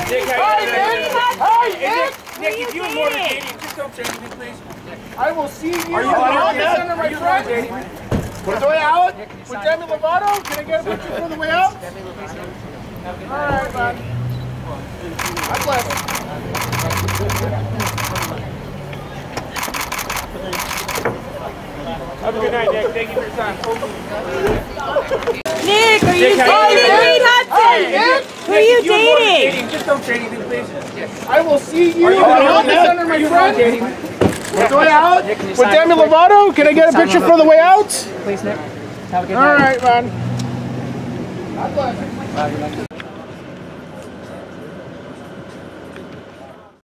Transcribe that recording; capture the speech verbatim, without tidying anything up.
Nick, Hi, Nick. Hi, Nick. Nick, if you and Lorde are dating, just don't say anything, please. I will see you. Are you on the dating? center, my Are you friend. dating? On the way out with Demi Lovato. Can I get a picture for the way out? All right, man. God bless. Have a good night, Nick. Thank you for your time. Nick, are you Nick, how you dating doing? Kate Hudson? Nick. Who are you If you and Lorde are dating? dating, just don't say anything, please. I will see you Are you on the dating? center, my Are you friend. dating? On the way out with Demi Lovato. Can I get a picture for the way out? Please, Nick. Have a good All night. right, man. God bless.